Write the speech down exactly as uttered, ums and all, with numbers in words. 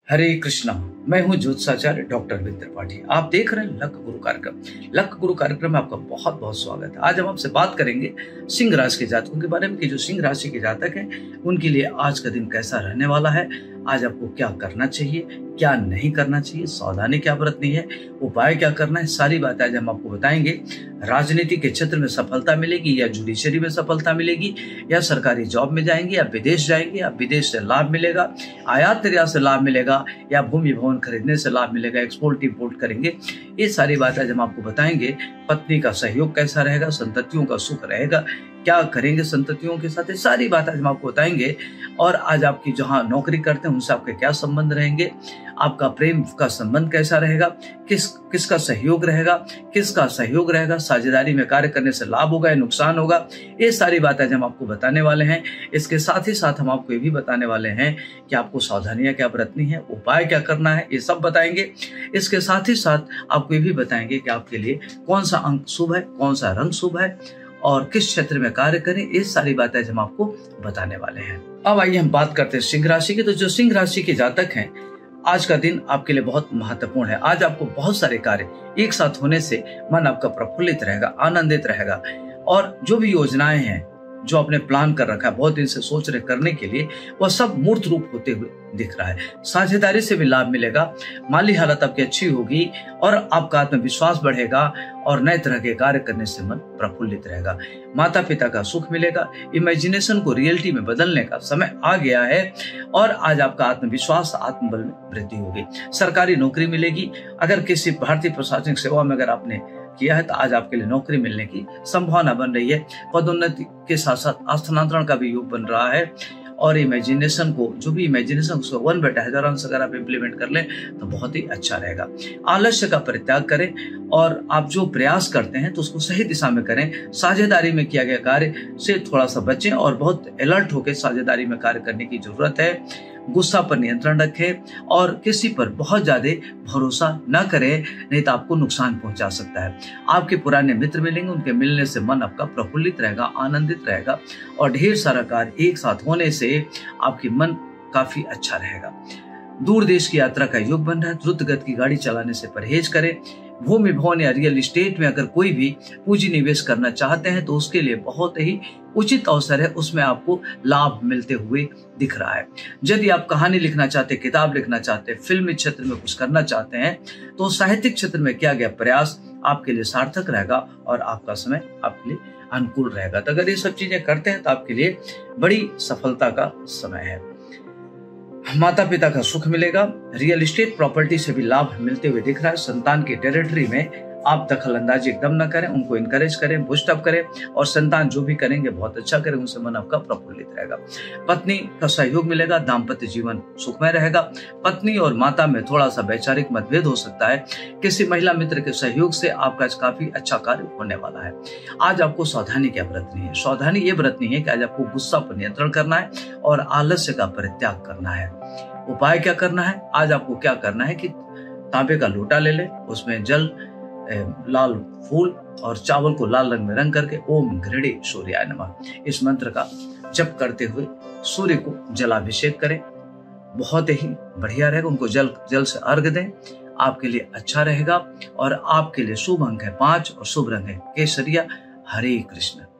हरे कृष्णा। मैं हूं ज्योतिषाचार्य डॉक्टर विद्या त्रिपाठी। आप देख रहे हैं लक गुरु कार्यक्रम। लक गुरु कार्यक्रम में आपका बहुत बहुत स्वागत है। आज हम आपसे बात करेंगे सिंह राशि के जातकों के बारे में कि जो सिंह राशि के जातक हैं उनके लिए आज का दिन कैसा रहने वाला है, आज आपको क्या करना चाहिए, क्या नहीं करना चाहिए, सावधानी क्या बरतनी है, उपाय क्या करना है, सारी बातें आज हम आपको बताएंगे। राजनीति के क्षेत्र में सफलता मिलेगी या जुडिशरी में सफलता मिलेगी, या सरकारी जॉब में जाएंगे, या विदेश जाएंगे, या विदेश से लाभ मिलेगा, आयात निर्यात से लाभ मिलेगा, या भूमि भवन खरीदने से लाभ मिलेगा, एक्सपोर्ट इंपोर्ट करेंगे, ये सारी बातें आज हम आपको बताएंगे। पत्नी का सहयोग कैसा रहेगा, संततियों का सुख रहेगा, क्या करेंगे संततियों के साथ, ये सारी बातें आज हम आपको बताएंगे। और आज आपकी जहां नौकरी करते हैं उनसे आपके क्या संबंध रहेंगे, आपका प्रेम का संबंध कैसा रहेगा, किस किसका सहयोग रहेगा, किसका सहयोग रहेगा, साझेदारी में कार्य करने से लाभ होगा या नुकसान होगा, ये सारी बातें आज हम आपको बताने वाले हैं। इसके साथ ही साथ हम आपको ये भी बताने वाले हैं कि आपको सावधानियां क्या बरतनी है, उपाय क्या करना है, ये सब बताएंगे। इसके साथ ही साथ आपको ये भी बताएंगे कि आपके लिए कौन सा अंक शुभ है, कौन सा रंग शुभ है और किस क्षेत्र में कार्य करें, ये सारी बातें हम आपको बताने वाले हैं। अब आइए हम बात करते हैं सिंह राशि की। तो जो सिंह राशि के जातक हैं, आज का दिन आपके लिए बहुत महत्वपूर्ण है। आज आपको बहुत सारे कार्य एक साथ होने से मन आपका प्रफुल्लित रहेगा, आनंदित रहेगा, और जो भी योजनाएं हैं जो आपने प्लान कर रखा है, बहुत दिन से सोच रहे करने के लिए, वह सब मूर्त रूप होते हुए दिख रहा है। साझेदारी से भी लाभ मिलेगा, माली हालत आपकी अच्छी होगी और आपका आत्मविश्वास बढ़ेगा और नए तरह के कार्य करने से मन प्रफुल्लित रहेगा। माता पिता का सुख मिलेगा, इमेजिनेशन को रियलिटी में बदलने का समय आ गया है और आज आपका आत्मविश्वास, आत्मबल में वृद्धि होगी। सरकारी नौकरी मिलेगी। अगर किसी भारतीय प्रशासनिक सेवा में अगर आपने किया है तो आज आपके लिए नौकरी मिलने की संभावना बन रही है। पदोन्नति के साथ साथ स्थानांतरण का भी योग बन रहा है और इमेजिनेशन को, जो भी इमेजिनेशन उसको वन बेटा हजार अंश अगर आप इम्प्लीमेंट कर लें तो बहुत ही अच्छा रहेगा। आलस्य का परित्याग करें और आप जो प्रयास करते हैं तो उसको सही दिशा में करें। साझेदारी में किया गया कार्य से थोड़ा सा बचें और बहुत अलर्ट होकर साझेदारी में कार्य करने की जरूरत है। गुस्सा पर नियंत्रण रखें और किसी पर बहुत ज्यादा भरोसा न करें, नहीं तो आपको नुकसान पहुंचा सकता है। आपके पुराने मित्र मिलेंगे, उनके मिलने से मन आपका प्रफुल्लित रहेगा, आनंदित रहेगा और ढेर सारा कार्य एक साथ होने से आपकी मन काफी अच्छा रहेगा। दूर देश की यात्रा का योग बन रहा है। द्रुत गति की गाड़ी चलाने से परहेज करें। भूमि भवन या रियल एस्टेट में अगर कोई भी पूंजी निवेश करना चाहते हैं तो उसके लिए बहुत ही उचित अवसर है, उसमें आपको लाभ मिलते हुए दिख रहा है। यदि आप कहानी लिखना चाहते हैं, किताब लिखना चाहते हैं, फिल्मी क्षेत्र में कुछ करना चाहते हैं तो साहित्यिक क्षेत्र में किया गया प्रयास आपके लिए सार्थक रहेगा और आपका समय आपके लिए अनुकूल रहेगा। तो अगर ये सब चीजें करते हैं तो आपके लिए बड़ी सफलता का समय है। माता पिता का सुख मिलेगा। रियल एस्टेट प्रॉपर्टी से भी लाभ मिलते हुए दिख रहा है। संतान की टेरिटरी में आप दखल अंदाजी एकदम न करें, उनको इनकरेज करें, बूस्ट अप करें और संतान जो भी करेंगे बहुत अच्छा करें, उनसे मन आपका प्रफुल्लित रहेगा। पत्नी का सहयोग मिलेगा, दाम्पत्य जीवन सुखमय रहेगा। पत्नी और माता में थोड़ा सा वैचारिक मतभेद हो सकता है। किसी महिला मित्र के सहयोग से आपका आज काफी अच्छा कार्य होने वाला है। आज आपको सावधानी क्या बरतनी है? सावधानी ये बरतनी है कि आज आपको गुस्सा पर नियंत्रण करना है और आलस्य का परित्याग करना है। उपाय क्या करना है? आज आपको क्या करना है कि तांबे का लोटा ले लें, उसमें जल, लाल फूल और चावल को लाल रंग में रंग करके ओम घृणी सूर्याय नमः इस मंत्र का जप करते हुए सूर्य को जलाभिषेक करें। बहुत ही बढ़िया रहेगा। उनको जल जल से अर्घ दें, आपके लिए अच्छा रहेगा। और आपके लिए शुभ अंक है पांच और शुभ रंग है केसरिया। हरे कृष्ण।